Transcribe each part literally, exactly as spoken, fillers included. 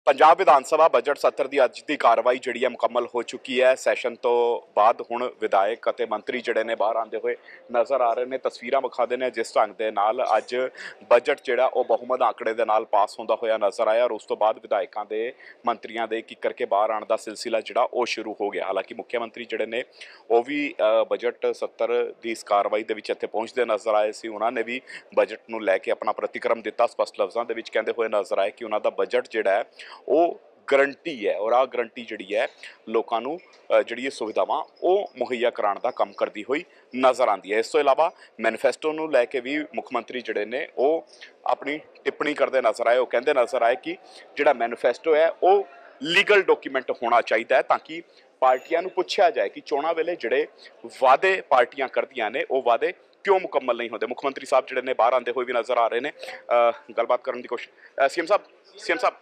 Punjab Vidhan Sabha budget सत्र की अज की कार्रवाई जी मुकम्मल हो चुकी है। सैशन तो बाद हुण विधायक अते मंत्री जिहड़े ने बाहर आते हुए नज़र आ रहे हैं। तस्वीरां विखाते हैं जिस ढंग के नाल अज बजट जिहड़ा वो बहुमत आंकड़े दे नाल पास होंदा होया नज़र आया और उस तो बाद विधायकों के मंत्रियों के एक एक करके बाहर आने का सिलसिला जिहड़ा वो शुरू हो गया। हालांकि मुख्यमंत्री जिहड़े ने वो भी बजट सत्र की इस कार्रवाई के इत्थे पहुंचते नज़र आए सी। उन्होंने भी बजट नूं लैके अपना प्रतिक्रम दिता। स्पष्ट लफ्ज़ों के कहते हुए नज़र आए कि उन्हों का बजट जिहड़ा है वो गारंटी है और आ गारंटी जी है लोगों को जी सुविधावां वो मुहैया कराने का काम करती हुई नज़र आती है। इस तो इलावा मैनीफेस्टो नूं लैके भी मुख्यमंत्री जिहड़े ने वो अपनी टिप्पणी करते नज़र आए। वो कहते नज़र आए कि जिहड़ा मैनीफेस्टो है वो लीगल डॉक्यूमेंट होना चाहिए है ताकि पार्टियां नूं पुछया जाए कि चोणां वेले जिहड़े वादे पार्टियां करदियां ने वो वादे क्यों मुकम्मल नहीं होते। मुख्यमंत्री साहब जिहड़े ने बाहर आते हुए भी नज़र आ रहे हैं। गलबात करने की कोशिश सीएम साहब सीएम साहब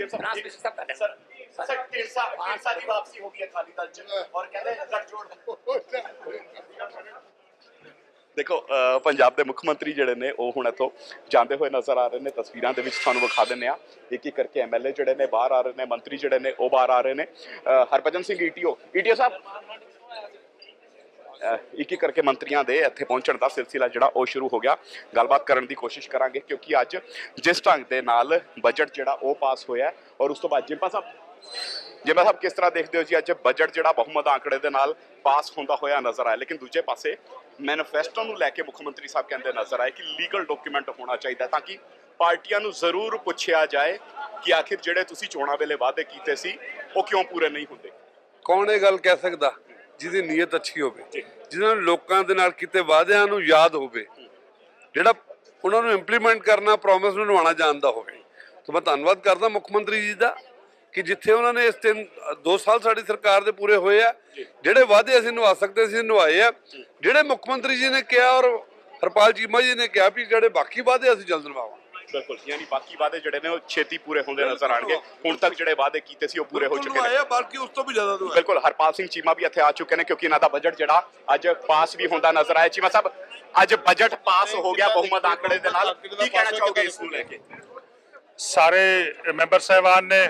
देखो पंजाब के मुख्यमंत्री जिहड़े ने वो हुण इत्थों जाते हुए नज़र आ रहे हैं। तस्वीरों के तुहानूं विखा दिंदे आ एक एक करके एम एल ए जिहड़े ने बाहर आ रहे हैं, मंत्री जिहड़े ने वो बाहर आ रहे हैं। हरभजन सिंह ईटीओ ईटीओ साहब एक एक करके मंत्रियों के इत्थे पहुंचण का सिलसिला जिहड़ा वो शुरू हो गया। गलबात करने की कोशिश करांगे क्योंकि अज जिस ढंग के नाल बजट जिहड़ा वो पास होया और उस तो बाद जिम्पा साहब जिम्पा साहब किस तरह देखते हो जी अज बजट जिहड़ा बहुमत आंकड़े दे नाल पास होंदा होया नज़र आया। लेकिन दूजे पासे मैनीफेस्टो नूं लैके मुख्यमंत्री साहब कहते नज़र आए कि लीगल डॉक्यूमेंट होना चाहिए ताकि पार्टियां नूं जरूर पुछया जाए कि आखिर जिहड़े तुसीं चोणां वेले वादे कीते सी वो क्यों पूरे नहीं होंदे। कौन ये गल कह सकदा जिहदी नीयत अच्छी होवे, जिन्हां लोकां दे नाल कीते वादियां नूं याद होवे, जिहड़ा उन्हां नूं इंप्लीमेंट करना प्रॉमिस नूं निभाउणा जानदा होवे। तो मैं धन्नवाद करदा मुख्यमंत्री जी दा कि जिथे उन्होंने इस तीन दो साल साड़ी सरकार दे पूरे होए आ, जिहड़े वादे असीं निभा सकदे सी निभाए आ, जिहड़े मुख्यमंत्री जी ने कहा और हरपाल चीमा जी ने कहा भी जिहड़े बाकी वादे असीं जल्द निभावांगे। बिल्कुल यानी बाकी वादे जिहड़े ने छेती पूरे होंदे नज़र आएंगे। हुण तक जिहड़े वादे कीते सी वो पूरे हो चुके हैं, बाकी उस तो भी ज्यादा तो बिल्कुल। हरपाल सिंह चीमा भी इत्थे आ चुके हैं क्योंकि इन्हां दा बजट जिहड़ा अज पास भी होंदा नज़र आया। चीमा साहब अज बजट पास हो गया बहुमत आंकड़े दे नाल, की कहना चाहोगे इस नूं लैके? सारे मैंबर साहबान ने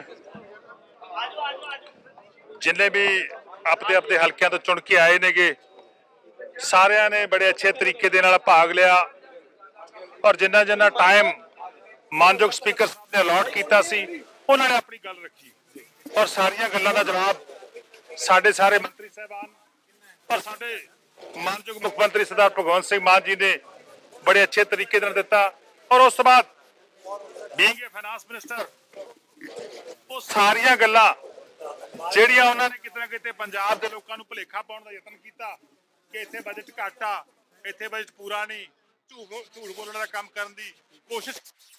जिन्हें भी अपने अपने हल्कों तो चुन के आए ने सारिया ने बड़े अच्छे तरीके दे नाल भाग लिया और जिन्ना जिन्ना टाइम मानयोग स्पीकर साहब ने अलॉट किया सी उन्होंने अपनी गल रखी और सारिया गल्लां दा जवाब साडे सारे मंत्री साहबान और साडे मानयोग मुख्यमंत्री सरदार भगवंत सिंह मान जी ने बड़े अच्छे तरीके नाल दिता। और उस बाद बीइंग ए फाइनांस मिनिस्टर वो सारिया गल्लां ਜਿਹੜੀਆਂ ਉਹਨਾਂ ਨੇ ਕਿਤੇ ਨਾ ਕਿਤੇ ਪੰਜਾਬ ਦੇ ਲੋਕਾਂ ਨੂੰ ਭੁਲੇਖਾ ਪਾਉਣ ਦਾ ਯਤਨ ਕੀਤਾ ਕਿ ਇੱਥੇ ਬਜਟ ਘੱਟ ਆ, ਇੱਥੇ ਬਜਟ ਪੂਰਾ ਨਹੀਂ, ਝੂਠ ਝੂਠ ਬੋਲਣ ਦਾ ਕੰਮ ਕਰਨ ਦੀ ਕੋਸ਼ਿਸ਼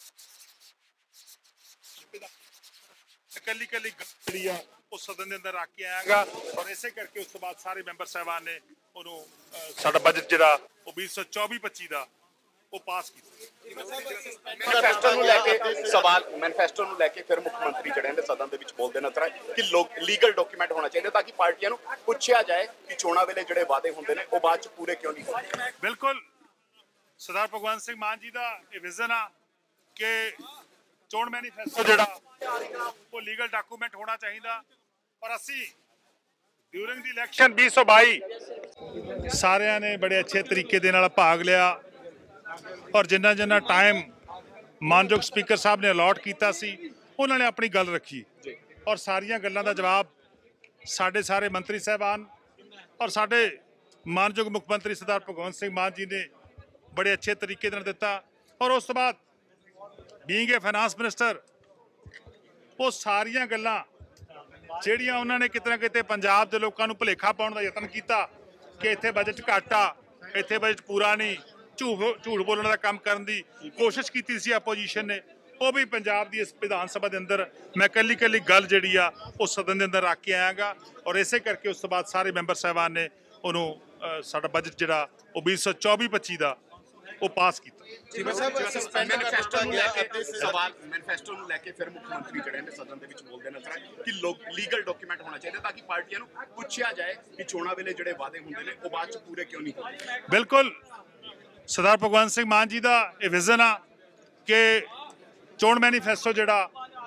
ਕੱਲੀ ਕੱਲੀ ਜਿਹੜੀ ਆ ਉਹ ਸਦਨ ਦੇ ਅੰਦਰ ਰੱਖ ਕੇ ਆਇਆਗਾ ਔਰ ਇਸੇ ਕਰਕੇ ਉਸ ਤੋਂ ਬਾਅਦ ਸਾਰੇ ਮੈਂਬਰ ਸਾਹਿਬਾਨ ਨੇ ਉਹਨੂੰ ਸਾਡਾ ਬਜਟ ਜਿਹੜਾ ਉਹ ਵੀਹ ਸੌ ਚੌਵੀ ਪੱਚੀ ਦਾ वो पास मैनीफेस्टो नूं लैके सवाल मैनीफेस्टो नूं लैके फिर मुख्यमंत्री जिहड़े ने सदन दे विच बोलदे नज़र आए कि लोग लीगल डॉक्यूमेंट होना चाहिए ताकि पार्टियां नूं पुछया जाए कि चोणां वेले जिहड़े वादे हुंदे ने वो बाद च पूरे क्यों नहीं होंदे। बिल्कुल सरदार भगवंत सिंह मान जी का यह विजन आ कि चोण मैनीफेस्टो जिहड़ा वो लीगल डॉक्यूमेंट होना चाहिए और असी ड्यूरिंग द इलैक्शन बीस सौ बाई सारिया ने बड़े अच्छे तरीके दे नाल भाग लिया और जिन्ना जिन्ना टाइम मानयोग स्पीकर साहब ने अलॉट किया सी उन्होंने अपनी गल रखी और सारिया गल्लां दा जवाब साडे सारे मंत्री साहबान और साडे मानयोग मुख्यमंत्री सरदार भगवंत सिंह मान जी ने बड़े अच्छे तरीके नाल दिता। और उस तो बाद बीइंग ए फाइनांस मिनिस्टर वो सारिया गल्लां ਜਿਹੜੀਆਂ ਉਹਨਾਂ ਨੇ ਕਿਤੇ ਨਾ ਕਿਤੇ ਪੰਜਾਬ ਦੇ ਲੋਕਾਂ ਨੂੰ ਭੁਲੇਖਾ ਪਾਉਣ ਦਾ ਯਤਨ ਕੀਤਾ ਕਿ ਇੱਥੇ ਬਜਟ ਘੱਟ ਆ, ਇੱਥੇ ਬਜਟ ਪੂਰਾ ਨਹੀਂ, ਝੂਠ ਝੂਠ ਬੋਲਣ ਦਾ ਕੰਮ ਕਰਨ ਦੀ ਕੋਸ਼ਿਸ਼ ਕੀਤੀ ਸੀ ਆਪੋਜੀਸ਼ਨ ਨੇ। ਉਹ ਵੀ ਪੰਜਾਬ ਦੀ ਇਸ ਵਿਧਾਨ ਸਭਾ ਦੇ ਅੰਦਰ ਮੈਂ ਕੱਲੀ ਕੱਲੀ ਗੱਲ ਜਿਹੜੀ ਆ ਉਹ ਸਦਨ ਦੇ ਅੰਦਰ ਰੱਖ ਕੇ ਆਇਆਗਾ ਔਰ ਇਸੇ ਕਰਕੇ ਉਸ ਤੋਂ ਬਾਅਦ ਸਾਰੇ ਮੈਂਬਰ ਸਾਹਿਬਾਨ ਨੇ ਉਹਨੂੰ ਸਾਡਾ ਬਜਟ ਜਿਹੜਾ ਉਹ ਵੀਹ ਸੌ ਚੌਵੀ ਪੱਚੀ ਦਾ ਉਹ ਪਾਸ ਕੀਤਾ। मैनीफेस्टो नूं लैके सवाल मैनीफेस्टो नूं लैके फिर मुख्यमंत्री जिहड़े ने सदन दे विच बोलदे नज़र आए कि लोग लीगल डॉक्यूमेंट होना चाहिए ताकि पार्टियां नूं पुछया जाए कि चोणां वेले जिहड़े वादे हुंदे ने वो बाद च पूरे क्यों नहीं होंदे। बिल्कुल सरदार भगवंत सिंह मान जी का यह विजन आ कि चोण मैनीफेस्टो जिहड़ा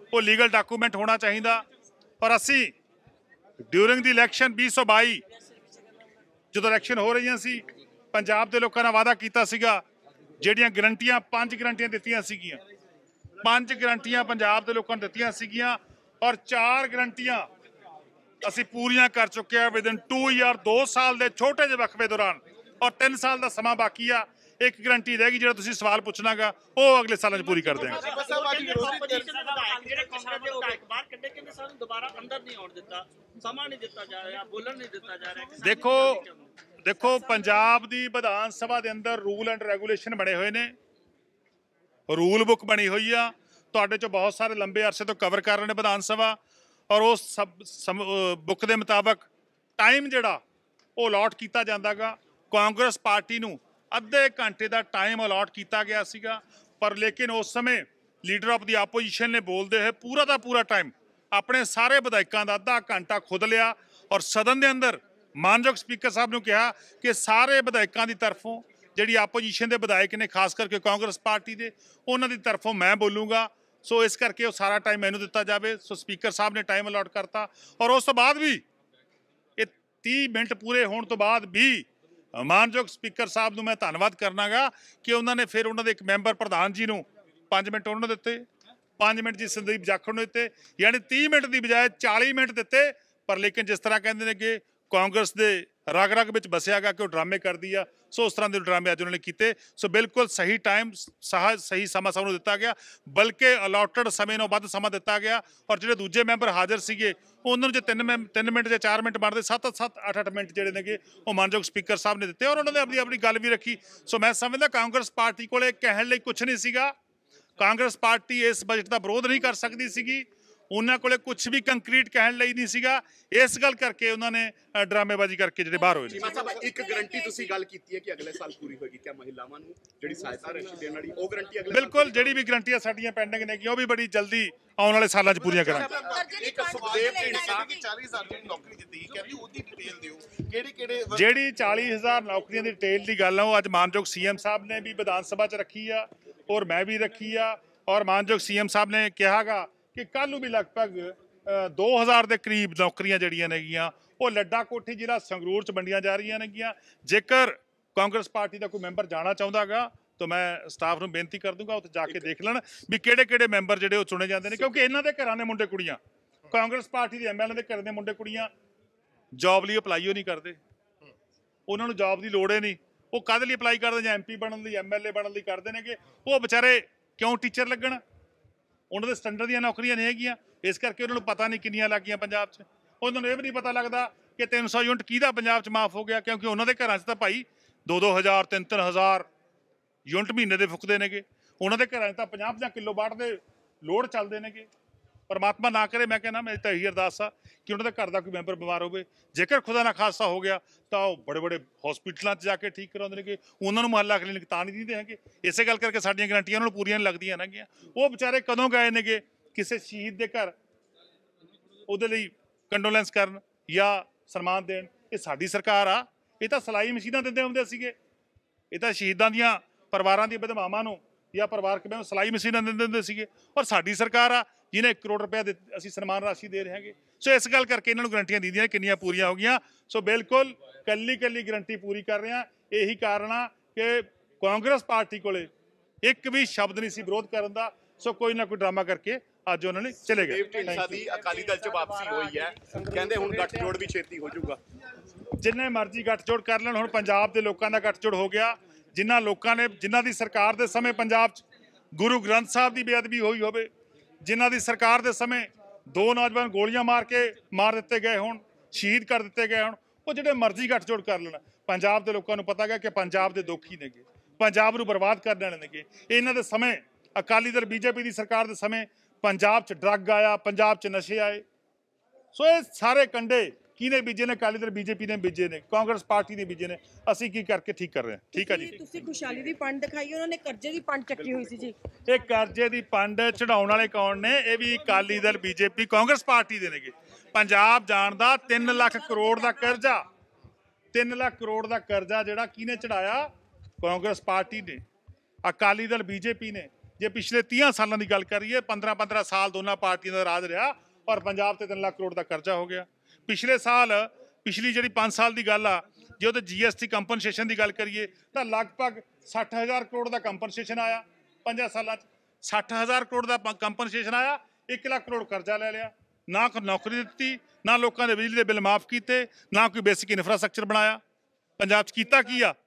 ਉਹ ਲੀਗਲ ਡਾਕੂਮੈਂਟ ਹੋਣਾ ਚਾਹੀਦਾ। ਪਰ ਅਸੀਂ ਡਿਊਰਿੰਗ ਦੀ ਇਲੈਕਸ਼ਨ ਵੀਹ ਸੌ ਬਾਈ ਜਦੋਂ ਇਲੈਕਸ਼ਨ ਹੋ ਰਹੀਆਂ ਸੀ, ਪੰਜਾਬ ਦੇ ਲੋਕਾਂ ਨਾਲ ਵਾਅਦਾ ਕੀਤਾ ਸੀਗਾ, ਜਿਹੜੀਆਂ ਗਰੰਟੀਆਂ ਪੰਜ ਗਰੰਟੀਆਂ ਦਿੱਤੀਆਂ ਸੀਗੀਆਂ, ਪੰਜ ਗਰੰਟੀਆਂ ਪੰਜਾਬ ਦੇ ਲੋਕਾਂ ਨੂੰ ਦਿੱਤੀਆਂ ਸੀਗੀਆਂ ਔਰ ਚਾਰ ਗਰੰਟੀਆਂ ਅਸੀਂ ਪੂਰੀਆਂ ਕਰ ਚੁੱਕੇ ਆ ਵਿਦਨ ਟੂ ਈਅਰ, ਦੋ ਸਾਲ ਦੇ ਛੋਟੇ ਜਿਹੇ ਵਕਫੇ ਦੌਰਾਨ, ਔਰ ਤਿੰਨ ਸਾਲ ਦਾ ਸਮਾਂ ਬਾਕੀ ਆ। ਇੱਕ ਗਰੰਟੀ ਰਹੇਗੀ, ਜਿਹੜਾ ਤੁਸੀਂ ਸਵਾਲ ਪੁੱਛਣਾਗਾ ਉਹ ਅਗਲੇ ਸਾਲਾਂ 'ਚ ਪੂਰੀ ਕਰ ਦਿਆਂਗੇ। ਦੇਖੋ ਦੇਖੋ ਪੰਜਾਬ ਦੀ ਵਿਧਾਨ ਸਭਾ ਦੇ ਅੰਦਰ ਰੂਲ ਐਂਡ ਰੈਗੂਲੇਸ਼ਨ ਬਣੇ ਹੋਏ ਨੇ, ਰੂਲ ਬੁੱਕ ਬਣੀ ਹੋਈ ਆ, ਤੁਹਾਡੇ 'ਚੋਂ ਬਹੁਤ ਸਾਰੇ ਲੰਬੇ ਅਰਸੇ ਤੋਂ ਕਵਰ ਕਰ ਰਹੇ ਨੇ ਵਿਧਾਨ ਸਭਾ, ਔਰ ਉਸ ਸਭ ਬੁੱਕ ਦੇ ਮੁਤਾਬਕ ਟਾਈਮ ਜਿਹੜਾ ਉਹ ਅਲਾਟ ਕੀਤਾ ਜਾਂਦਾਗਾ। ਕਾਂਗਰਸ ਪਾਰਟੀ ਨੂੰ ਅੱਧੇ ਘੰਟੇ ਦਾ ਟਾਈਮ ਅਲਾਟ ਕੀਤਾ ਗਿਆ ਸੀਗਾ, ਪਰ ਲੇਕਿਨ ਉਸ ਸਮੇਂ ਲੀਡਰ ਆਫ ਦੀ ਆਪੋਜੀਸ਼ਨ ਨੇ ਬੋਲਦੇ ਹੋਏ ਪੂਰਾ ਦਾ ਪੂਰਾ ਟਾਈਮ ਆਪਣੇ ਸਾਰੇ ਵਿਧਾਇਕਾਂ ਦਾ ਅੱਧਾ ਘੰਟਾ ਖੁਦ ਲਿਆ ਔਰ ਸਦਨ ਦੇ ਅੰਦਰ ਮਾਨਯੋਗ ਸਪੀਕਰ ਸਾਹਿਬ ਨੂੰ ਕਿਹਾ ਕਿ ਸਾਰੇ ਵਿਧਾਇਕਾਂ ਦੀ ਤਰਫੋਂ ਜਿਹੜੀ ਆਪੋਜੀਸ਼ਨ ਦੇ ਵਿਧਾਇਕ ਨੇ, ਖਾਸ ਕਰਕੇ ਕਾਂਗਰਸ ਪਾਰਟੀ ਦੇ, ਉਹਨਾਂ ਦੀ ਤਰਫੋਂ ਮੈਂ ਬੋਲੂੰਗਾ, ਸੋ ਇਸ ਕਰਕੇ ਉਹ ਸਾਰਾ ਟਾਈਮ ਮੈਨੂੰ ਦਿੱਤਾ ਜਾਵੇ। ਸੋ ਸਪੀਕਰ ਸਾਹਿਬ ਨੇ ਟਾਈਮ ਅਲਾਟ ਕਰਤਾ ਔਰ ਉਸ ਤੋਂ ਬਾਅਦ ਵੀ ਇਹ ਤੀਹ ਮਿੰਟ ਪੂਰੇ ਹੋਣ ਤੋਂ ਬਾਅਦ ਵੀ ਮਾਨਯੋਗ ਸਪੀਕਰ ਸਾਹਿਬ ਨੂੰ ਮੈਂ ਧੰਨਵਾਦ ਕਰਨਾਗਾ ਕਿ ਉਹਨਾਂ ਨੇ ਫਿਰ ਉਹਨਾਂ ਦੇ ਇੱਕ ਮੈਂਬਰ ਪ੍ਰਧਾਨ ਜੀ ਨੂੰ ਪੰਜ ਮਿੰਟ ਉਹਨਾਂ ਨੂੰ ਦਿੱਤੇ, ਪੰਜ ਮਿੰਟ ਜੀ ਸੰਦੀਪ ਜਾਖੜ ਨੂੰ ਦਿੱਤੇ, ਯਾਨੀ ਤੀਹ ਮਿੰਟ ਦੀ ਬਜਾਏ ਚਾਲੀ ਮਿੰਟ ਦਿੱਤੇ। ਪਰ ਲੇਕਿਨ ਜਿਸ ਤਰ੍ਹਾਂ ਕਹਿੰਦੇ ਨੇ ਕਿ ਕਾਂਗਰਸ ਦੇ ਰਗ ਰਗ ਵਿੱਚ ਵਸਿਆ ਗਾ ਕਿ ਉਹ ਡਰਾਮੇ ਕਰਦੀ ਆ, ਸੋ ਉਸ ਤਰ੍ਹਾਂ ਦੇ ਡਰਾਮੇ ਅੱਜ ਉਹਨਾਂ ਨੇ ਕੀਤੇ। ਸੋ ਬਿਲਕੁਲ ਸਹੀ ਟਾਈਮ ਸਾਹ ਸਹੀ ਸਮਾਂ ਸਭ ਨੂੰ ਦਿੱਤਾ ਗਿਆ, ਬਲਕਿ ਅਲਾਟਡ ਸਮੇਂ ਨਾਲੋਂ ਵੱਧ ਸਮਾਂ ਦਿੱਤਾ ਗਿਆ। ਔਰ ਜਿਹੜੇ ਦੂਜੇ ਮੈਂਬਰ ਹਾਜ਼ਰ ਸੀਗੇ ਉਹਨਾਂ ਨੂੰ ਜੇ ਤਿੰਨ ਮੈਂ ਤਿੰਨ ਮਿੰਟ ਜਾਂ ਚਾਰ ਮਿੰਟ ਬਣਦੇ, ਸੱਤ ਸੱਤ ਅੱਠ ਅੱਠ ਮਿੰਟ ਜਿਹੜੇ ਨੇਗੇ ਉਹ ਮਾਨਯੋਗ ਸਪੀਕਰ ਸਾਹਿਬ ਨੇ ਦਿੱਤੇ ਔਰ ਉਹਨਾਂ ਨੇ ਆਪਣੀ ਆਪਣੀ ਗੱਲ ਵੀ ਰੱਖੀ। ਸੋ ਮੈਂ ਸਮਝਦਾ ਕਾਂਗਰਸ ਪਾਰਟੀ ਕੋਲੇ ਕਹਿਣ ਲਈ ਕੁਛ ਨਹੀਂ ਸੀਗਾ। ਕਾਂਗਰਸ ਪਾਰਟੀ ਇਸ ਬਜਟ ਦਾ ਵਿਰੋਧ ਨਹੀਂ ਕਰ ਸਕਦੀ ਸੀਗੀ, ਉਹਨਾਂ ਕੋਲੇ ਕੁਝ ਵੀ ਕੰਕਰੀਟ ਕਹਿਣ ਲਈ ਨਹੀਂ ਸੀਗਾ। ਇਸ ਗੱਲ ਕਰਕੇ ਉਹਨਾਂ ਨੇ ਡਰਾਮੇਬਾਜ਼ੀ ਕਰਕੇ ਜਿਹੜੇ ਬਾਹਰ ਹੋਏ ਨੇ। ਇੱਕ ਗਰੰਟੀ ਤੁਸੀਂ ਗੱਲ ਕੀਤੀ ਹੈ ਕਿ ਅਗਲੇ ਸਾਲ ਪੂਰੀ ਹੋਏਗੀ, ਕਿਆ ਮਹਿਲਾਵਾਂ ਨੂੰ ਜਿਹੜੀ ਸਹਾਇਤਾ ਰਾਸ਼ੀ ਦੇਣ ਵਾਲੀ ਉਹ ਗਰੰਟੀ ਅਗਲੇ ਬਿਲਕੁਲ, ਜਿਹੜੀ ਵੀ ਗਰੰਟੀਆਂ ਸਾਡੀਆਂ ਪੈਂਡਿੰਗ ਨੇਗੀਆਂ ਉਹ ਵੀ ਬੜੀ ਜਲਦੀ ਆਉਣ ਵਾਲੇ ਸਾਲਾਂ 'ਚ ਪੂਰੀਆਂ ਕਰਾਂਗੇ। ਇੱਕ ਸੁਖਦੇਵ ਢੀਂਡਸਾ ਦੀ ਚਾਲੀ ਹਜ਼ਾਰ ਦੀ ਨੌਕਰੀ ਦਿੱਤੀ, ਕਹਿੰਦੀ ਉਹਦੀ ਡਿਟੇਲ ਦਿਓ, ਕਿਹੜੇ ਕਿਹੜੇ ਜਿਹੜੀ ਚਾਲੀ ਹਜ਼ਾਰ ਨੌਕਰੀਆਂ ਦੀ ਡਿਟੇਲ ਦੀ ਗੱਲ ਆ ਉਹ ਅੱਜ ਮਾਨਯੋਗ ਸੀਐਮ ਸਾਹਿਬ ਨੇ ਵੀ ਵਿਧਾਨ ਸਭਾ 'ਚ ਰੱਖੀ ਆ ਔਰ ਮੈਂ ਵੀ ਰੱਖੀ ਆ। ਔਰ ਮਾਨਯੋਗ ਸੀਐਮ ਸਾਹਿਬ ਨੇ ਕਿਹਾਗਾ ਕਿ ਕੱਲ੍ਹ ਨੂੰ ਵੀ ਲਗਭਗ ਦੋ ਹਜ਼ਾਰ ਦੇ ਕਰੀਬ ਨੌਕਰੀਆਂ ਜਿਹੜੀਆਂ ਨੇਗੀਆਂ ਉਹ ਲੱਡਾ ਕੋਠੀ ਜ਼ਿਲ੍ਹਾ ਸੰਗਰੂਰ 'ਚ ਵੰਡੀਆਂ ਜਾ ਰਹੀਆਂ ਨੇਗੀਆਂ। ਜੇਕਰ ਕਾਂਗਰਸ ਪਾਰਟੀ ਦਾ ਕੋਈ ਮੈਂਬਰ ਜਾਣਾ ਚਾਹੁੰਦਾਗਾ ਤਾਂ ਮੈਂ ਸਟਾਫ ਨੂੰ ਬੇਨਤੀ ਕਰ ਦੂੰਗਾ ਉੱਥੇ ਜਾ ਕੇ ਦੇਖ ਲੈਣ ਵੀ ਕਿਹੜੇ ਕਿਹੜੇ ਮੈਂਬਰ ਜਿਹੜੇ ਉਹ ਚੁਣੇ ਜਾਂਦੇ ਨੇ, ਕਿਉਂਕਿ ਇਹਨਾਂ ਦੇ ਘਰਾਂ ਦੇ ਮੁੰਡੇ ਕੁੜੀਆਂ, ਕਾਂਗਰਸ ਪਾਰਟੀ ਦੇ ਐਮਐਲਏ ਦੇ ਘਰ ਦੇ ਮੁੰਡੇ ਕੁੜੀਆਂ ਜੌਬ ਲਈ ਅਪਲਾਈ ਉਹ ਨਹੀਂ ਕਰਦੇ, ਉਹਨਾਂ ਨੂੰ ਜੌਬ ਦੀ ਲੋੜ ਹੀ ਨਹੀਂ। ਉਹ ਕਾਹਦੇ ਲਈ ਅਪਲਾਈ ਕਰਦੇ, ਜਾਂ ਐਮਪੀ ਬਣਨ ਲਈ, ਐਮਐਲਏ ਬਣਨ ਲਈ ਕਰਦੇ ਨੇਗੇ। ਉਹ ਵਿਚਾਰੇ ਕਿਉਂ ਟੀਚਰ ਲੱਗਣ, ਉਹਨਾਂ ਦੇ ਸਟੈਂਡਰਡ ਦੀਆਂ ਨੌਕਰੀਆਂ ਨਹੀਂ ਹੈਗੀਆਂ, ਇਸ ਕਰਕੇ ਉਹਨਾਂ ਨੂੰ ਪਤਾ ਨਹੀਂ ਕਿੰਨੀਆਂ ਲੱਗੀਆਂ ਪੰਜਾਬ 'ਚ। ਉਹਨਾਂ ਨੂੰ ਇਹ ਵੀ ਨਹੀਂ ਪਤਾ ਲੱਗਦਾ ਕਿ ਤਿੰਨ ਸੌ ਯੂਨਿਟ ਕਿਹਦਾ ਪੰਜਾਬ 'ਚ ਮਾਫ ਹੋ ਗਿਆ, ਕਿਉਂਕਿ ਉਹਨਾਂ ਦੇ ਘਰਾਂ 'ਚ ਤਾਂ ਭਾਈ ਦੋ ਦੋ ਹਜ਼ਾਰ ਤਿੰਨ ਤਿੰਨ ਹਜ਼ਾਰ ਯੂਨਿਟ ਮਹੀਨੇ ਦੇ ਫੁੱਕਦੇ ਨੇਗੇ। ਉਹਨਾਂ ਦੇ ਘਰਾਂ 'ਚ ਤਾਂ ਪੰਜਾਹ ਪੰਜਾਹ ਕਿਲੋ ਵਾਟ ਦੇ ਲੋਡ ਚੱਲਦੇ ਨੇਗੇ। ਪਰਮਾਤਮਾ ਨਾ ਕਰੇ, ਮੈਂ ਕਹਿੰਦਾ ਮੇਰੀ ਤਾਂ ਇਹੀ ਅਰਦਾਸ ਆ ਕਿ ਉਹਨਾਂ ਦੇ ਘਰ ਦਾ ਕੋਈ ਮੈਂਬਰ ਬਿਮਾਰ ਹੋਵੇ, ਜੇਕਰ ਖੁਦਾ ਨਾ ਖਾਸਾ ਹੋ ਗਿਆ ਤਾਂ ਉਹ ਬੜੇ ਬੜੇ ਹਸਪੀਟਲਾਂ 'ਚ ਜਾ ਕੇ ਠੀਕ ਕਰਾਉਂਦੇ ਨੇਗੇ, ਉਹਨਾਂ ਨੂੰ ਮੁਹੱਲਾ ਕਲੀਨਿਕ ਤਾਂ ਨਹੀਂ ਦਿੰਦੇ ਹੈਗੇ। ਇਸੇ ਗੱਲ ਕਰਕੇ ਸਾਡੀਆਂ ਗਰੰਟੀਆਂ ਉਹਨਾਂ ਨੂੰ ਪੂਰੀਆਂ ਨਹੀਂ ਲੱਗਦੀਆਂ ਨੇਗੀਆਂ। ਉਹ ਵਿਚਾਰੇ ਕਦੋਂ ਗਏ ਨੇਗੇ ਕਿਸੇ ਸ਼ਹੀਦ ਦੇ ਘਰ ਉਹਦੇ ਲਈ ਕੰਡੋਲੈਂਸ ਕਰਨ ਜਾਂ ਸਨਮਾਨ ਦੇਣ? ਇਹ ਸਾਡੀ ਸਰਕਾਰ ਆ, ਇਹ ਤਾਂ ਸਿਲਾਈ ਮਸ਼ੀਨਾਂ ਦਿੰਦੇ ਹੁੰਦੇ ਸੀਗੇ, ਇਹ ਤਾਂ ਸ਼ਹੀਦਾਂ ਦੀਆਂ ਪਰਿਵਾਰਾਂ ਦੀਆਂ ਵਿਧਵਾਵਾਂ ਨੂੰ ਜਾਂ ਪਰਿਵਾਰਕ ਮੈਂਬਰ ਸਿਲਾਈ ਮਸ਼ੀਨਾਂ ਦਿੰਦੇ ਹੁੰਦੇ ਸੀਗੇ। ਔਰ ਸਾਡੀ ਸਰਕਾਰ ਆ ਜਿਹਨੇ ਇੱਕ ਕਰੋੜ ਰੁਪਇਆ ਅਸੀਂ ਸਨਮਾਨ ਰਾਸ਼ੀ ਦੇ ਰਹੇ ਹਾਂਗੇ। ਸੋ ਇਸ ਗੱਲ ਕਰਕੇ ਇਹਨਾਂ ਨੂੰ ਗਰੰਟੀਆਂ ਦਿੰਦੀਆਂ ਕਿੰਨੀਆਂ ਪੂਰੀਆਂ ਹੋ ਗਈਆਂ। ਸੋ ਬਿਲਕੁਲ ਕੱਲੀ ਕੱਲੀ ਗਰੰਟੀ ਪੂਰੀ ਕਰ ਰਹੇ ਹਾਂ। ਇਹੀ ਕਾਰਨ ਆ ਕਿ ਕਾਂਗਰਸ ਪਾਰਟੀ ਕੋਲੇ ਇੱਕ ਵੀ ਸ਼ਬਦ ਨਹੀਂ ਸੀ ਵਿਰੋਧ ਕਰਨ ਦਾ। ਸੋ ਕੋਈ ਨਾ ਕੋਈ ਡਰਾਮਾ ਕਰਕੇ ਅੱਜ ਉਹਨਾਂ ਨੇ ਚਲੇ ਗਏ। ਢੀਂਡਸਾ ਦੀ ਅਕਾਲੀ ਦਲ 'ਚ ਵਾਪਸੀ ਹੋਈ ਹੈ, ਕਹਿੰਦੇ ਹੁਣ ਗੱਠਜੋੜ ਵੀ ਛੇਤੀ ਹੋ ਜਾਊਗਾ। ਜਿੰਨੇ ਮਰਜ਼ੀ ਗੱਠਜੋੜ ਕਰ ਲੈਣ, ਹੁਣ ਪੰਜਾਬ ਦੇ ਲੋਕਾਂ ਦਾ ਗੱਠਜੋੜ ਹੋ ਗਿਆ। ਜਿਨ੍ਹਾਂ ਲੋਕਾਂ ਨੇ, ਜਿਨ੍ਹਾਂ ਦੀ ਸਰਕਾਰ ਦੇ ਸਮੇਂ ਪੰਜਾਬ 'ਚ ਗੁਰੂ ਗ੍ਰੰਥ ਸਾਹਿਬ ਦੀ ਬੇਅਦਬੀ ਹੋਈ ਹੋਵੇ, ਜਿਨ੍ਹਾਂ ਦੀ ਸਰਕਾਰ ਦੇ ਸਮੇਂ ਦੋ ਨੌਜਵਾਨ ਗੋਲੀਆਂ ਮਾਰ ਕੇ ਮਾਰ ਦਿੱਤੇ ਗਏ ਹੋਣ, ਸ਼ਹੀਦ ਕਰ ਦਿੱਤੇ ਗਏ ਹੋਣ, ਉਹ ਜਿਹੜੇ ਮਰਜ਼ੀ ਗੱਠਜੋੜ ਕਰ ਲੈਣ। ਪੰਜਾਬ ਦੇ ਲੋਕਾਂ ਨੂੰ ਪਤਾ ਗਿਆ ਕਿ ਪੰਜਾਬ ਦੇ ਦੋਖੀ ਨੇਗੇ, ਪੰਜਾਬ ਨੂੰ ਬਰਬਾਦ ਕਰਨ ਵਾਲੇ ਨੇਗੇ। ਇਹਨਾਂ ਦੇ ਸਮੇਂ ਅਕਾਲੀ ਦਲ ਬੀਜੇਪੀ ਦੀ ਸਰਕਾਰ ਦੇ ਸਮੇਂ ਪੰਜਾਬ 'ਚ ਡਰੱਗ ਆਇਆ, ਪੰਜਾਬ 'ਚ ਨਸ਼ੇ ਆਏ। ਸੋ ਇਹ ਸਾਰੇ ਕੰਡੇ ਕਿਹਨੇ ਬੀਜੇ ਨੇ? ਅਕਾਲੀ ਦਲ ਬੀਜੇਪੀ ਨੇ ਬੀਜੇ ਨੇ, ਕਾਂਗਰਸ ਪਾਰਟੀ ਨੇ ਬੀਜੇ ਨੇ। ਅਸੀਂ ਕੀ ਕਰਕੇ ਠੀਕ ਕਰ ਰਹੇ ਹਾਂ? ਠੀਕ ਹੈ ਜੀ। ਤੁਸੀਂ ਖੁਸ਼ਹਾਲੀ ਦੀ ਪੰਡ ਦਿਖਾਈ, ਉਹਨਾਂ ਨੇ ਕਰਜ਼ੇ ਦੀ ਪੰਡ ਚੱਕੀ ਹੋਈ ਸੀ ਜੀ। ਇਹ ਕਰਜ਼ੇ ਦੀ ਪੰਡ ਚੜਾਉਣ ਵਾਲੇ ਕੌਣ ਨੇ? ਇਹ ਵੀ ਅਕਾਲੀ ਦਲ ਬੀਜੇਪੀ ਕਾਂਗਰਸ ਪਾਰਟੀ ਦੇ ਨੇਗੇ। ਪੰਜਾਬ ਜਾਣ ਦਾ ਤਿੰਨ ਲੱਖ ਕਰੋੜ ਦਾ ਕਰਜ਼ਾ, ਤਿੰਨ ਲੱਖ ਕਰੋੜ ਦਾ ਕਰਜ਼ਾ ਜਿਹੜਾ ਕਿਹਨੇ ਚੜਾਇਆ? ਕਾਂਗਰਸ ਪਾਰਟੀ ਨੇ, ਅਕਾਲੀ ਦਲ ਬੀਜੇਪੀ ਨੇ। ਜੇ ਪਿਛਲੇ ਤੀਹ ਸਾਲਾਂ ਦੀ ਗੱਲ ਕਰੀਏ ਪੰਦਰਾਂ ਪੰਦਰਾਂ ਸਾਲ ਦੋਨਾਂ ਪਾਰਟੀਆਂ ਦਾ ਰਾਜ ਰਿਹਾ ਔਰ ਪੰਜਾਬ ਤੇ ਤਿੰਨ ਲੱਖ ਕਰੋੜ ਦਾ ਕਰਜ਼ਾ ਹੋ ਗਿਆ। ਪਿਛਲੇ ਸਾਲ ਪਿਛਲੀ ਜਿਹੜੀ ਪੰਜ ਸਾਲ ਦੀ ਗੱਲ ਆ ਜੇ ਉਹਦੇ ਜੀ ਐਸ ਟੀ ਕੰਪਨਸੇਸ਼ਨ ਦੀ ਗੱਲ ਕਰੀਏ ਤਾਂ ਲਗਭਗ ਸੱਠ ਹਜ਼ਾਰ ਕਰੋੜ ਦਾ ਕੰਪਨਸੇਸ਼ਨ ਆਇਆ ਪੰਜਾਂ ਸਾਲਾਂ 'ਚ। ਸੱਠ ਹਜ਼ਾਰ ਕਰੋੜ ਦਾ ਕੰਪਨਸੇਸ਼ਨ ਆਇਆ, ਇੱਕ ਲੱਖ ਕਰੋੜ ਕਰਜ਼ਾ ਲੈ ਲਿਆ। ਨਾ ਕੋਈ ਨੌਕਰੀ ਦਿੱਤੀ, ਨਾ ਲੋਕਾਂ ਦੇ ਬਿਜਲੀ ਦੇ ਬਿੱਲ ਮਾਫ ਕੀਤੇ, ਨਾ ਕੋਈ ਬੇਸਿਕ ਇਨਫਰਾਸਟਰਕਚਰ ਬਣਾਇਆ। ਪੰਜਾਬ 'ਚ ਕੀਤਾ ਕੀ ਆ?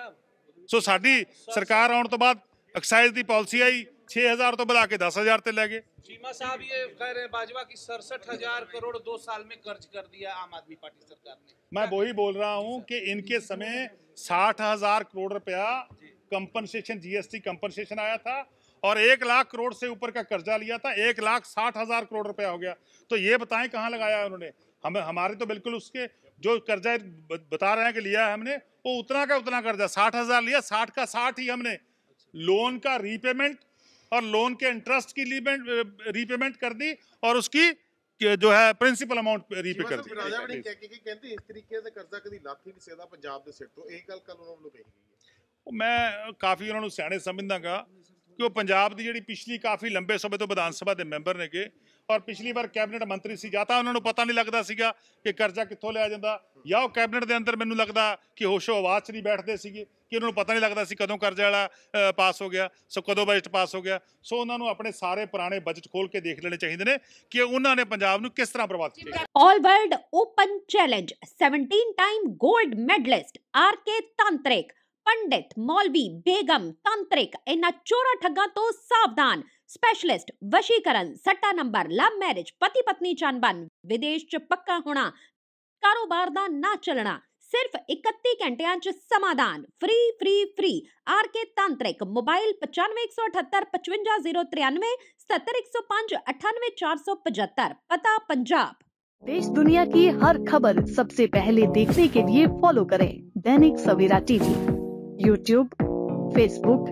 ਸੋ ਸਾਡੀ ਸਰਕਾਰ ਆਉਣ ਤੋਂ ਬਾਅਦ ਐਕਸਾਈਜ਼ ਦੀ ਪਾਲਿਸੀ आई छह हजार तो बढ़ा के दस हजार ते ले गए। चीमा साहब ये कह रहे हैं भाजपा की सड़सठ हजार करोड़ दो साल में कर्ज कर दिया आम आदमी पार्टी सरकार ने। मैं वही बोल रहा हूँ कि इनके समय साठ हजार करोड़ रुपया कंपनसेशन जीएसटी कंपनसेशन आया था और एक लाख करोड़ से ऊपर का कर्जा लिया था, एक लाख साठ हजार करोड़ रुपया हो गया। तो ये बताएं कहाँ लगाया उन्होंने? हमें हमारे तो बिल्कुल उसके जो कर्जा बता रहे हैं कि लिया है हमने वो उतना का उतना कर्जा साठ हजार लिया, साठ का साठ ही हमने लोन का रीपेमेंट और लोन के इंटरेस्ट की रीपेमेंट कर दी और उसकी जो है प्रिंसिपल अमाउंट रीपे कर दी। ਰਾਜਾ ਵੜਿੰਗ ਕਹਿ ਕੇ ਕਹਿੰਦੇ ਇਸ ਤਰੀਕੇ ਦਾ ਕਰਜ਼ਾ ਕਦੀ ਲੱਥ ਹੀ ਨਹੀਂ ਸਕਦਾ ਪੰਜਾਬ ਦੇ ਸਿਰ ਤੋਂ, ਇਹ ਗੱਲ ਕੱਲ ਉਹਨਾਂ ਵੱਲੋਂ ਕਹੀ ਗਈ ਹੈ। ਮੈਂ ਕਾਫੀ ਉਹਨਾਂ ਨੂੰ ਸਿਆਣੇ ਸਮਝਦਾਗਾ ਕਿ ਉਹ ਪੰਜਾਬ ਦੀ ਜਿਹੜੀ ਪਿਛਲੀ ਕਾਫੀ ਲੰਬੇ ਸਮੇਂ ਤੋਂ ਵਿਧਾਨ ਸਭਾ ਦੇ ਮੈਂਬਰ ਨੇਗੇ ਔਰ ਪਿਛਲੀ ਵਾਰ ਕੈਬਨਿਟ ਮੰਤਰੀ ਸੀ, ਜਾਂ ਤਾਂ ਉਹਨਾਂ ਨੂੰ ਪਤਾ ਨਹੀਂ ਲੱਗਦਾ ਸੀਗਾ ਕਿ ਕਰਜ਼ਾ ਕਿੱਥੋਂ ਲਿਆ ਜਾਂਦਾ, ਜਾਂ ਉਹ ਕੈਬਨਿਟ ਦੇ ਅੰਦਰ ਮੈਨੂੰ ਲੱਗਦਾ ਕਿ ਹੋਸ਼ੋ ਆਵਾਜ਼ 'ਚ ਨਹੀਂ ਬੈਠਦੇ ਸੀਗੇ ਕਿ ਉਹਨਾਂ ਨੂੰ ਪਤਾ ਨਹੀਂ ਲੱਗਦਾ ਸੀ ਕਦੋਂ ਕਰਜ਼ਾ ਵਾਲਾ ਪਾਸ ਹੋ ਗਿਆ, ਸੋ ਕਦੋਂ ਬਜਟ ਪਾਸ ਹੋ ਗਿਆ। ਸੋ ਉਹਨਾਂ ਨੂੰ ਆਪਣੇ ਸਾਰੇ ਪੁਰਾਣੇ ਬਜਟ ਖੋਲ ਕੇ ਦੇਖ ਲੈਣੇ ਚਾਹੀਦੇ ਨੇ ਕਿ ਉਹਨਾਂ ਨੇ ਪੰਜਾਬ ਨੂੰ ਕਿਸ ਤਰ੍ਹਾਂ ਬਰਬਾਦ ਕੀਤਾ। ऑल वर्ल्ड ओपन चैलेंज सत्रह time gold medallist R K तांत्रिक पंडित मौलवी बेगम तांत्रिक इन्हां चोरा ठग्गां तो सावधान। स्पेशलिस्ट वशीकरण, सट्टा नंबर, लव मैरिज, पति पत्नी चनबन, विदेश च पक्का होना, कारोबार दा ना चलना, सिर्फ इकतीस घंटियां च समाधान। Free free free are K तांत्रिक। मोबाइल पचानवे एक सौ अठहत्तर पचवंजा जीरो तिरानवे सत्तर एक सौ पांच अठानवे चार सौ पचहत्तर। पता पंजाब। देश दुनिया की हर खबर सबसे पहले देखने के लिए फॉलो करें Dainik Savera TV, YouTube, Facebook,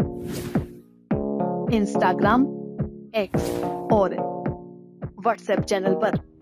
Instagram, X और व्हाट्सएप चैनल पर।